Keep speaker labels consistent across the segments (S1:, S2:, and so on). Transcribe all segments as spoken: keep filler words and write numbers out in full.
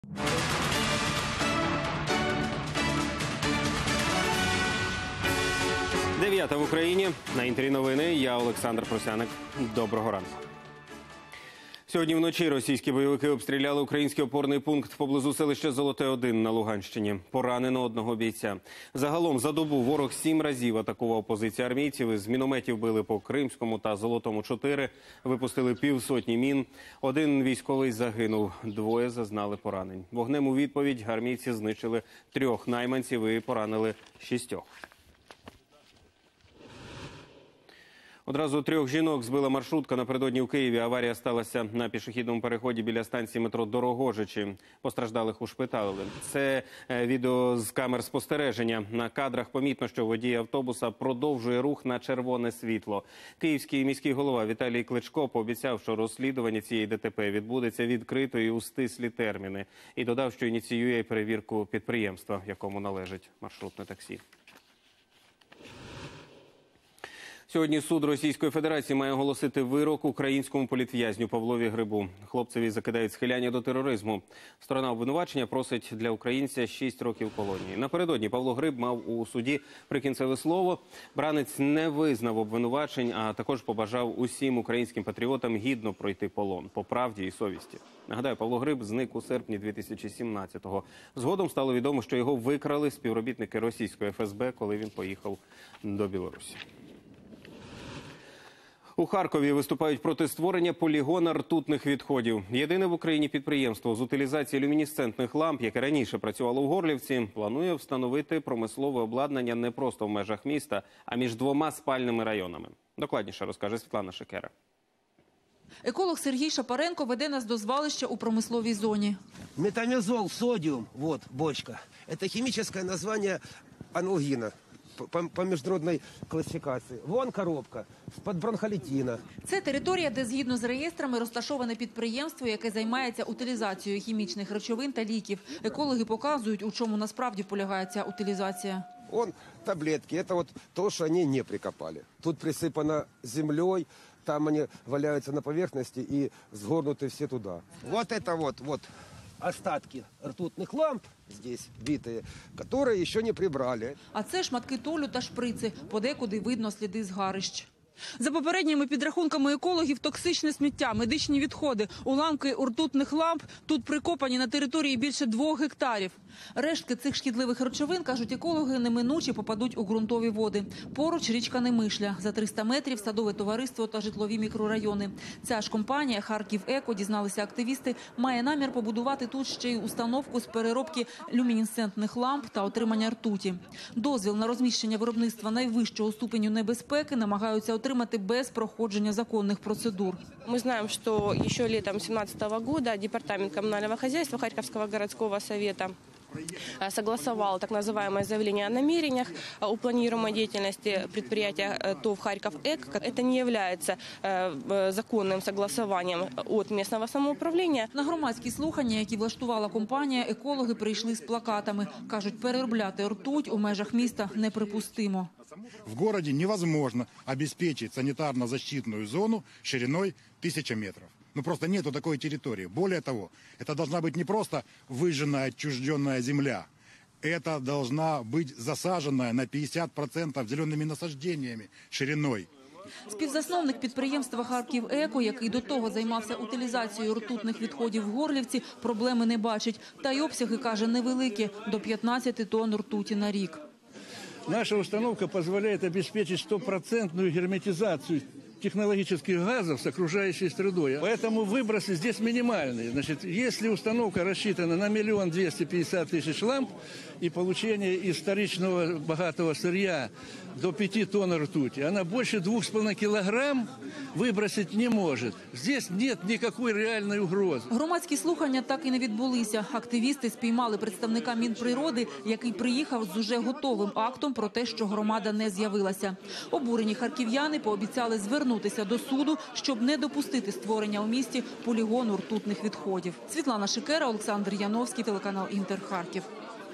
S1: Дев'ята в Україні. На Інтері новини. Я Олександр Просяник. Доброго ранку. Сьогодні вночі російські бойовики обстріляли український опорний пункт поблизу селища Золоте один на Луганщині. Поранено одного бійця. Загалом за добу ворог сім разів атакував позиції армійців. З мінометів били по Кримському та Золотому чотири. Випустили півсотні мін. Один військовий загинув. Двоє зазнали поранень. Вогнем у відповідь армійці знищили трьох найманців і поранили шістьох. Одразу трьох жінок збила маршрутка напередодні в Києві. Аварія сталася на пішохідному переході біля станції метро Дорогожичі. Постраждалих ушпиталили. Це відео з камер спостереження. На кадрах помітно, що водій автобуса продовжує рух на червоне світло. Київський міський голова Віталій Кличко пообіцяв, що розслідування цієї ДТП відбудеться відкрито і у стислі терміни. І додав, що ініціює перевірку підприємства, якому належить маршрутне таксі. Сьогодні суд Російської Федерації має оголосити вирок українському політв'язню Павлові Грибу. Хлопцеві закидають схиляння до тероризму. Сторона обвинувачення просить для українця шість років колонії. Напередодні Павло Гриб мав у суді прикінцеве слово. Бранець не визнав обвинувачень, а також побажав усім українським патріотам гідно пройти полон по правді і совісті. Нагадаю, Павло Гриб зник у серпні дві тисячі сімнадцятого. Згодом стало відомо, що його викрали співробітники російської еф ес бе, коли він поїхав до Білорусі. У Харкові виступають проти створення полігона ртутних відходів. Єдине в Україні підприємство з утилізації люмінесцентних ламп, яке раніше працювало в Горлівці, планує встановити промислове обладнання не просто в межах міста, а між двома спальними районами. Докладніше розкаже Світлана Шикера.
S2: Еколог Сергій Шапаренко веде нас до звалища у промисловій зоні.
S3: Метамезол, содиум, вот бочка. Это химическое название аналгина по, по международной классификации. Вон коробка з-під бронхолітина.
S2: Це територія, де згідно з реєстрами розташоване підприємство, яке займається утилізацією хімічних речовин та ліків. Екологи показують, у чому насправді полягає ця утилізація.
S3: Вон таблетки, это вот то, что они не прикопали. Тут присыпано землей, там они валяются на поверхности и сгорнуты все туда. Вот это вот, вот остатки ртутных ламп здесь битые, которые еще не прибрали.
S2: А це шматки толю та шприци, подекуди видно сліди згарищ. За попередніми підрахунками екологів, токсичне сміття, медичні відходи, уламки ртутних ламп тут прикопані на території більше двох гектарів. Рештки цих шкідливих речовин, кажуть екологи, неминуче попадуть у ґрунтові води. Поруч річка Немишля, за триста метрів садове товариство та житлові мікрорайони. Ця ж компанія «Харків-Еко», дізналися активісти, має намір побудувати тут ще й установку з переробки люмінесцентних ламп та отримання ртуті. Дозвіл на розміщення виробництва найвищого ступеню небезпеки намагаються отримати без проходження законних процедур.
S4: Мы знаем, что еще летом две тысячи семнадцатого года Департамент коммунального хозяйства Харьковского городского совета согласовал так называемое заявление о намерениях о планируемой деятельности предприятия ТОВ «Харьков-Эко». Это не является законным согласованием от местного самоуправления.
S2: На громадські слухання, які влаштувала компанія, екологи прийшли з плакатами. Кажуть, переробляти ртуть у межах міста неприпустимо.
S5: В городе невозможно обеспечить санитарно-защитную зону шириной тысяча метров. Ну, просто нету такой территории. Более того, это должна быть не просто выжженная, отчужденная земля. Это должна быть засаженная на пятьдесят процентов зелеными насаждениями шириной.
S2: Співзасновник підприємства «Харків-Еко», який до того займався утилізацією ртутних відходів в Горлівці, проблеми не бачить. Та й обсяги, каже, невеликі – до п'ятнадцяти тонн ртуті на рік.
S6: Наша установка позволяет обеспечить стопроцентную герметизацию технологических газов с окружающей средой. Поэтому выбросы здесь минимальные. Значит, если установка рассчитана на миллион двести пятьдесят тысяч ламп и получение из вторичного богатого сырья до пяти тонн ртути, она больше двух с половиной килограмм выбросить не может. Здесь нет никакой реальной угрозы.
S2: Громадські слухання так і не відбулися. Активісти спіймали представника Мінприроди, який приїхав з уже готовим актом про те, що громада не з'явилася. Обурені харків'яни пообіцяли звернутися до суду, щоб не допустити створення у місті полігону ртутних відходів. Світлана Шикера, Олександр Яновський, телеканал «Інтер», Харків.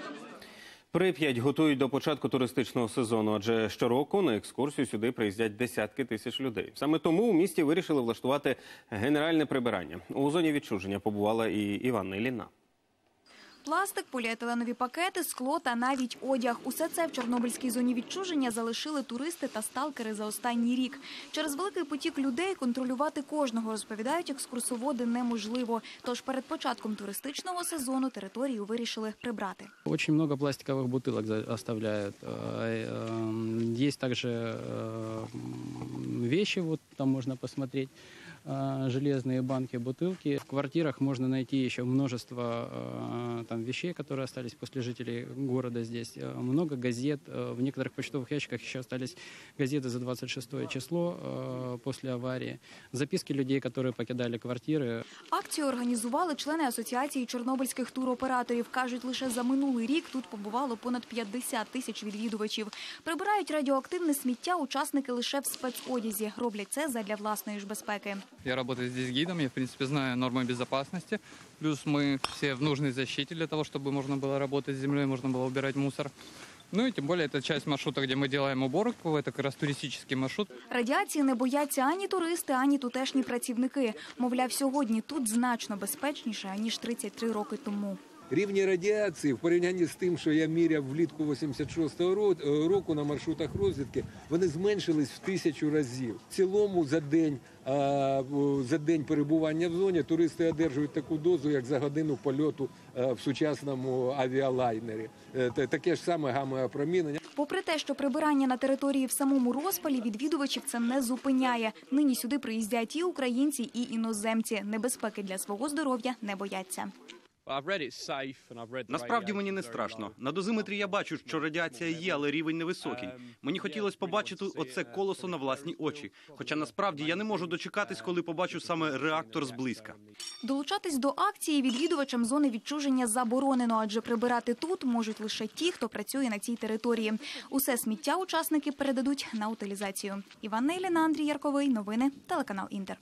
S1: Прип'ять готують до початку туристичного сезону, адже щороку на екскурсію сюди приїздять десятки тисяч людей. Саме тому у місті вирішили влаштувати генеральне прибирання. У зоні відчуження побувала і Іванна Ілліна.
S7: пластик, поліетиленові пакети, скло та навіть одяг. Усе це в Чорнобильській зоні відчуження залишили туристи та сталкери за останній рік. Через великий потік людей контролювати кожного, розповідають екскурсоводи, неможливо. Тож перед початком туристичного сезону територію вирішили прибрати.
S8: Очень много пластиковых бутылок за- оставляют. Э, э, Есть также э, вещи, вот там можно посмотреть, э, железные банки, бутылки. В квартирах можно найти еще множество э, там вещей, которые остались после жителей города здесь. Э, Много газет. Э, В некоторых почтовых ящиках еще остались газеты за двадцать шестое число э, после аварии. Записки людей, которые покидали квартиры.
S7: Акцію організували члени Асоціації чорнобильських туроператорів. Кажуть, лише за минулий рік тут побувало понад п'ятдесят тисяч відвідувачів. Прибирають радіоактивне сміття учасники лише в спецодязі. Роблять це задля власної ж безпеки.
S9: Я работаю здесь гидом, я, в принципе, знаю нормы безопасности. Плюс мы все в нужной защите для того, чтобы можно было работать с землей, можно было убирать мусор. Ну и тем более это часть маршрута, где мы делаем уборку, это как раз туристический маршрут.
S7: Радіації не бояться ані туристи, ані тутешні працівники. Мовляв, сьогодні тут значно безпечніше, ніж тридцять три роки тому.
S10: Рівні радіації в порівнянні з тим, що я міряв влітку вісімдесят шостого року на маршрутах розвідки, вони зменшились в тисячу разів. В цілому за день, за день перебування в зоні туристи одержують таку дозу, як за годину польоту в сучасному авіалайнері. Таке ж саме гамма-опромінення.
S7: Попри те, що прибирання на території в самому розпалі, відвідувачів це не зупиняє. Нині сюди приїздять і українці, і іноземці. Небезпеки для свого здоров'я не бояться.
S11: Насправді мені не страшно. На дозиметрі я бачу, що радіація є, але рівень невисокий. Мені хотілося побачити оце колесо на власні очі. Хоча насправді я не можу дочекатись, коли побачу саме реактор зблизька.
S7: Долучатись до акції відвідувачам зони відчуження заборонено, адже прибирати тут можуть лише ті, хто працює на цій території. Усе сміття учасники передадуть на утилізацію. Іванна Іліна, Андрій Ярковий. Новини. Телеканал Інтер.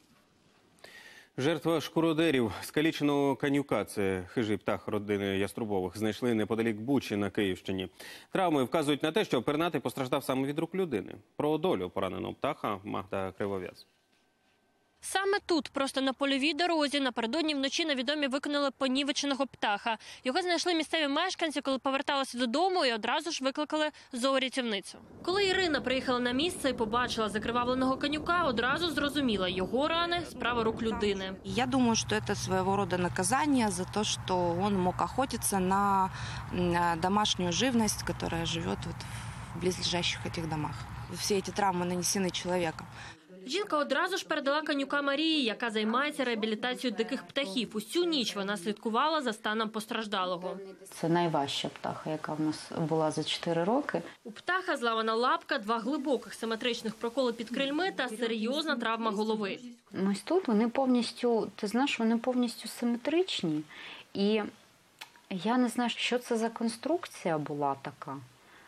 S1: Жертва шкуродерів скаліченого канюка – це хижий птах родини Яструбових – знайшли неподалік Бучі на Київщині. Травми вказують на те, що пернатий постраждав саме від рук людини. Про долю пораненого птаха Магда Кривов'яз.
S12: Саме тут, просто на польовій дорозі, напередодні вночі невідомі викинули понівеченого птаха. Його знайшли місцеві мешканці, коли поверталися додому, і одразу ж викликали зоорятівницю. Коли Ірина приїхала на місце і побачила закривавленого канюка, одразу зрозуміла – його рани – справа рук людини.
S13: Я думаю, що це свого роду наказання за те, що він мог охотитися на домашню живність, яка живе в близлежащих цих домах. Всі ці травми нанесені чоловіком.
S12: Жінка одразу ж передала канюка Марії, яка займається реабілітацією диких птахів. Усю ніч вона слідкувала за станом постраждалого.
S14: Це найважча птаха, яка в нас була за чотири роки.
S12: У птаха зламана лапка, два глибоких симетричних проколи під крильми та серйозна травма голови.
S14: Ось тут вони повністю, ти знаєш, вони повністю симетричні. І я не знаю, що це за конструкція була така.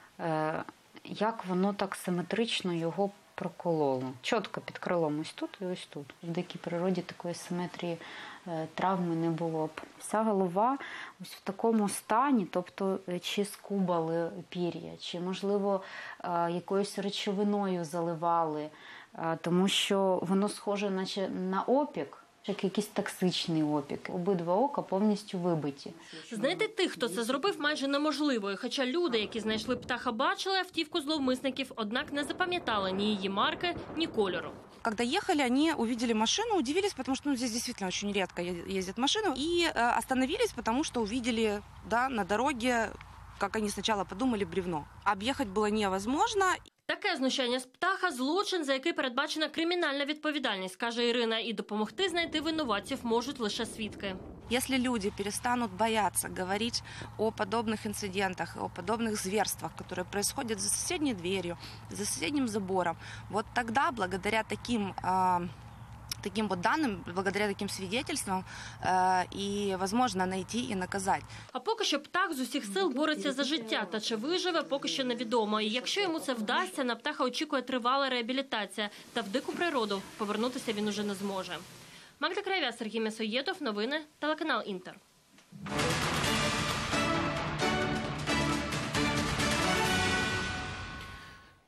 S14: Як воно так симетрично його прокололо. Чітко під крилом ось тут і ось тут. В дикій природі такої симетрії е, травми не було б. Вся голова ось в такому стані, тобто чи скубали пір'я, чи, можливо, е, якоюсь речовиною заливали, е, тому що воно схоже наче на опік, як якийсь токсичний опік. Обидва ока повністю вибиті.
S12: Знайти тих, хто це зробив, майже неможливо. І хоча люди, які знайшли птаха, бачили автівку зловмисників, однак не запам'ятали ні її марки, ні кольору.
S13: Когда ехали, они увидели машину, удивились, потому что ну, здесь действительно очень редко ездят машины, и э, остановились, потому что увидели, да, на дороге, как они сначала подумали, бревно. Объехать было невозможно.
S12: Таке знущання з птаха – злочин, за який передбачена кримінальна відповідальність, каже Ірина, і допомогти знайти винуватців можуть лише свідки.
S13: Если люди перестанут бояться говорить о подобных инцидентах, о подобных зверствах, которые происходят за соседней дверью, за соседним забором, вот тогда, благодаря таким... Э, таким вот данным, благодаря таким свидетельствам э, і, возможно, знайти і наказати.
S12: А поки що птах з усіх сил бореться за життя, та чи виживе, поки що невідомо. І якщо йому це вдасться, на птаха очікує тривала реабілітація, та в дику природу повернутися він уже не зможе. Магда Кривов'яз, Сергій М'ясоєдов, новини, телеканал Інтер.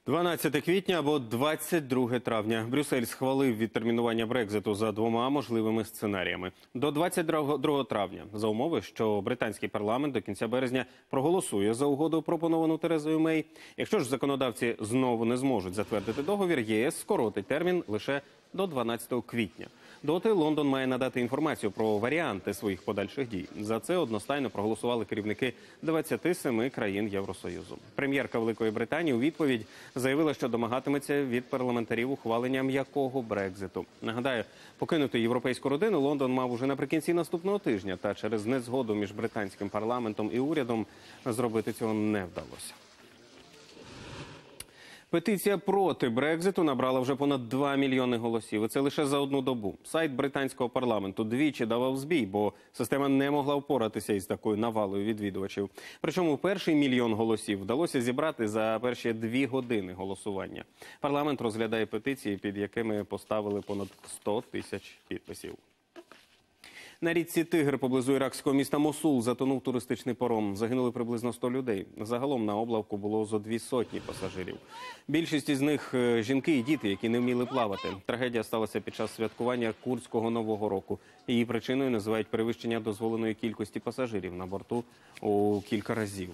S1: дванадцяте квітня або двадцять друге травня. Брюссель схвалив відтермінування Брекзиту за двома можливими сценаріями. До двадцять другого травня, за умови, що британський парламент до кінця березня проголосує за угоду, пропоновану Терезою Мей. Якщо ж законодавці знову не зможуть затвердити договір, ЄС скоротить термін лише до дванадцятого квітня. Доти Лондон має надати інформацію про варіанти своїх подальших дій. За це одностайно проголосували керівники двадцяти семи країн Євросоюзу. Прем'єрка Великої Британії у відповідь заявила, що домагатиметься від парламентарів ухвалення м'якого Брекзиту. Нагадаю, покинути європейську родину Лондон мав уже наприкінці наступного тижня, та через незгоду між британським парламентом і урядом зробити цього не вдалося. Петиція проти Брекзиту набрала вже понад два мільйони голосів. І це лише за одну добу. Сайт британського парламенту двічі давав збій, бо система не могла впоратися із такою навалою відвідувачів. Причому перший мільйон голосів вдалося зібрати за перші дві години голосування. Парламент розглядає петиції, під якими поставили понад сто тисяч підписів. На річці Тигр поблизу іракського міста Мосул затонув туристичний паром. Загинули приблизно сто людей. Загалом на облавку було зо дві сотні пасажирів. Більшість із них – жінки і діти, які не вміли плавати. Трагедія сталася під час святкування курдського Нового року. Її причиною називають перевищення дозволеної кількості пасажирів на борту у кілька разів.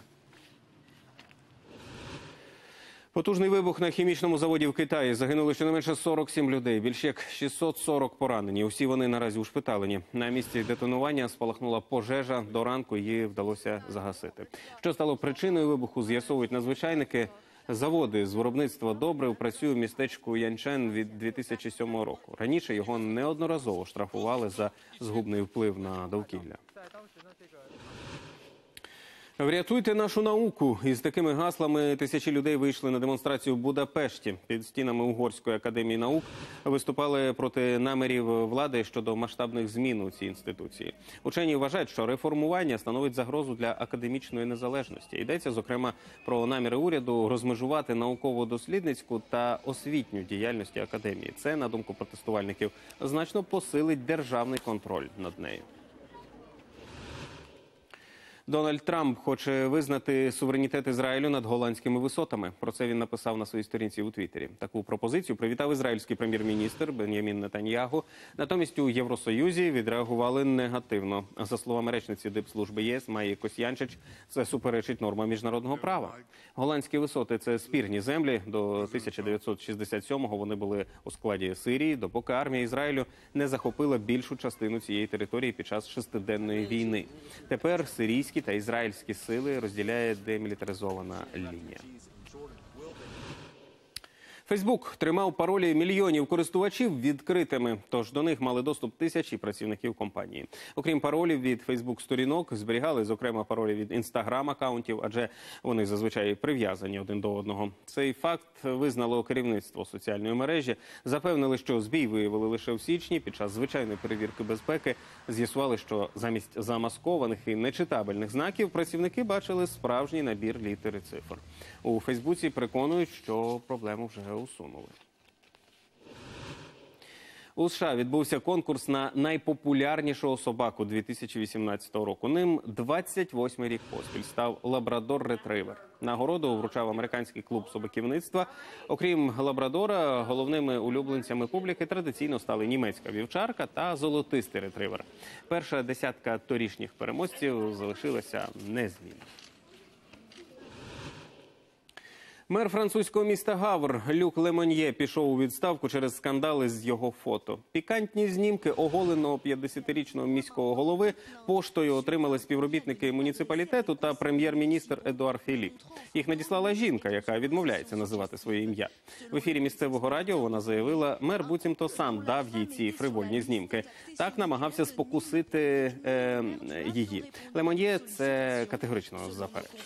S1: Потужний вибух на хімічному заводі в Китаї. Загинули щонайменше сорок сім людей, більш як шістсот сорок поранені. Усі вони наразі ушпиталені. На місці детонування спалахнула пожежа. До ранку її вдалося загасити. Що стало причиною вибуху, з'ясовують надзвичайники. Заводи з виробництва добрив працює в містечку Янчен від дві тисячі сьомого року. Раніше його неодноразово штрафували за згубний вплив на довкілля. Врятуйте нашу науку. Із такими гаслами тисячі людей вийшли на демонстрацію в Будапешті. Під стінами Угорської академії наук виступали проти намірів влади щодо масштабних змін у цій інституції. Учені вважають, що реформування становить загрозу для академічної незалежності. Йдеться, зокрема, про наміри уряду розмежувати науково-дослідницьку та освітню діяльність академії. Це, на думку протестувальників, значно посилить державний контроль над нею. Дональд Трамп хоче визнати суверенітет Ізраїлю над голландськими висотами. Про це він написав на своїй сторінці у Твіттері. Таку пропозицію привітав ізраїльський прем'єр-міністр Бен'ямін Нетаньягу. Натомість у Євросоюзі відреагували негативно. За словами речниці Дипслужби ЄС Майї Косьянчич, це суперечить нормам міжнародного права. Голландські висоти – це спірні землі. До тисяча дев'ятсот шістдесят сьомого вони були у складі Сирії, допоки армія Ізраїлю не захопила більшу частину цієї території під час шестиденної війни. Тепер сирійські та ізраїльські сили розділяє демілітаризована лінія. Фейсбук тримав паролі мільйонів користувачів відкритими, тож до них мали доступ тисячі працівників компанії. Окрім паролів від Фейсбук-сторінок, зберігали, зокрема, паролі від Інстаграм-акаунтів, адже вони зазвичай прив'язані один до одного. Цей факт визнало керівництво соціальної мережі. Запевнили, що збій виявили лише в січні. Під час звичайної перевірки безпеки з'ясували, що замість замаскованих і нечитабельних знаків працівники бачили справжній набір літер і цифр. У Фейсбуці переконують, що проблему вже усунули. У США відбувся конкурс на найпопулярнішого собаку дві тисячі вісімнадцятого року. Ним двадцять восьмий рік поспіль став лабрадор-ретривер. Нагороду вручав американський клуб собаківництва. Окрім лабрадора, головними улюбленцями публіки традиційно стали німецька вівчарка та золотистий ретривер. Перша десятка торішніх переможців залишилася незмінною. Мер французького міста Гавр Люк Лемоньє пішов у відставку через скандали з його фото. Пікантні знімки оголеного п'ятдесятирічного міського голови поштою отримали співробітники муніципалітету та прем'єр-міністр Едуар Філіп. Їх надіслала жінка, яка відмовляється називати своє ім'я. В ефірі місцевого радіо вона заявила, мер буцімто сам дав їй ці фривольні знімки. Так намагався спокусити е, її. Лемоньє це категорично заперечує.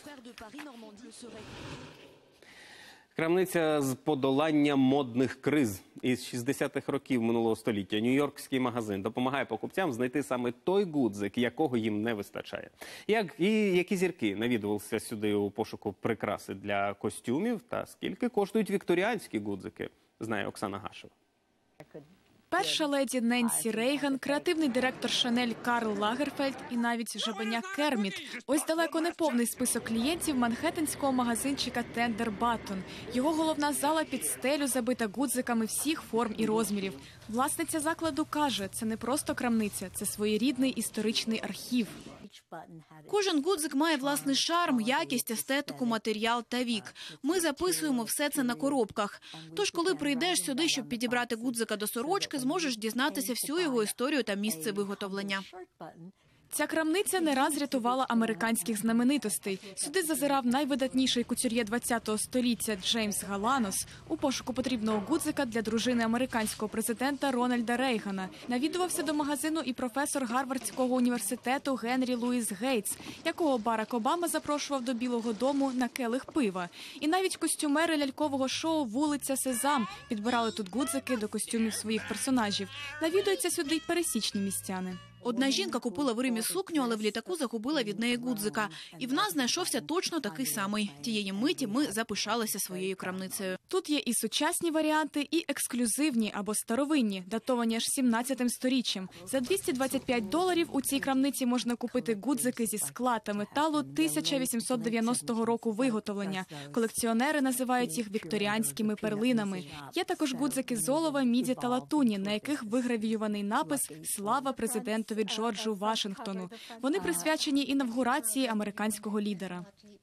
S1: Крамниця з подолання модних криз. Із шістдесятих років минулого століття нью-йоркський магазин допомагає покупцям знайти саме той гудзик, якого їм не вистачає. Як і які зірки навідувалися сюди у пошуку прикраси для костюмів та скільки коштують вікторіанські гудзики, знає Оксана Гашева.
S15: Перша леді Ненсі Рейган, креативний директор Шанель Карл Лагерфельд і навіть жабеня Керміт. Ось далеко не повний список клієнтів манхеттенського магазинчика Тендер Баттон. Його головна зала під стелю забита гудзиками всіх форм і розмірів. Власниця закладу каже, це не просто крамниця, це своєрідний історичний архів.
S16: Кожен гудзик має власний шарм, якість, естетику, матеріал та вік. Ми записуємо все це на коробках. Тож, коли прийдеш сюди, щоб підібрати гудзика до сорочки, зможеш дізнатися всю його історію та місце виготовлення.
S15: Ця крамниця не раз рятувала американських знаменитостей. Сюди зазирав найвидатніший кутюр'є ХХ століття Джеймс Галанос у пошуку потрібного гудзика для дружини американського президента Рональда Рейгана. Навідувався до магазину і професор Гарвардського університету Генрі Луїс Гейтс, якого Барак Обама запрошував до Білого дому на келих пива. І навіть костюмери лялькового шоу «Вулиця Сезам» підбирали тут гудзики до костюмів своїх персонажів. Навідуються сюди й пересічні містяни.
S16: Одна жінка купила в Римі сукню, але в літаку загубила від неї гудзика. І в нас знайшовся точно такий самий. Тієї миті ми запишалися своєю крамницею.
S15: Тут є і сучасні варіанти, і ексклюзивні або старовинні, датовані аж сімнадцятим сторіччям. За двісті двадцять п'ять доларів у цій крамниці можна купити гудзики зі скла та металу тисяча вісімсот дев'яностого року виготовлення. Колекціонери називають їх вікторіанськими перлинами. Є також гудзики з олова, міді та латуні, на яких вигравіюваний напис «Слава президенту Джорджу Вашингтону». Вони присвячені інавгурації американського лідера.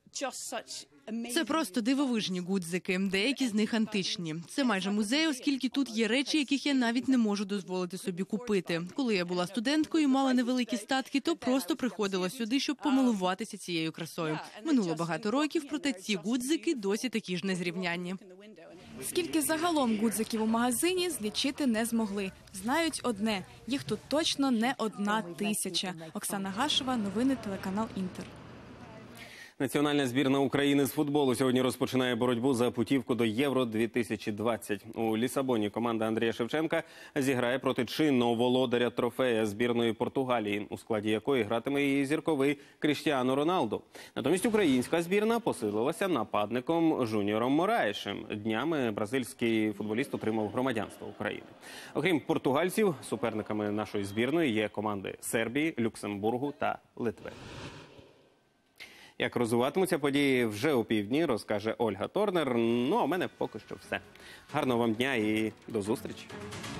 S17: Це просто дивовижні гудзики, деякі з них античні. Це майже музей, оскільки тут є речі, яких я навіть не можу дозволити собі купити. Коли я була студенткою і мала невеликі статки, то просто приходила сюди, щоб помилуватися цією красою. Минуло багато років, проте ці гудзики досі такі ж незрівнянні.
S15: Скільки загалом гудзиків у магазині, злічити не змогли. Знають одне – їх тут точно не одна тисяча. Оксана Гашева, новини, телеканал «Інтер».
S1: Національна збірна України з футболу сьогодні розпочинає боротьбу за путівку до Євро дві тисячі двадцять. У Лісабоні команда Андрія Шевченка зіграє проти чинного володаря трофея збірної Португалії, у складі якої гратиме її зірковий Кріштіану Роналду. Натомість українська збірна посилилася нападником Жуніором Мораєшем. Днями бразильський футболіст отримав громадянство України. Окрім португальців, суперниками нашої збірної є команди Сербії, Люксембургу та Литви. Як розвиватимуться події вже у півдні, розкаже Ольга Торнер. Ну, а у мене поки що все. Гарного вам дня і до зустрічі.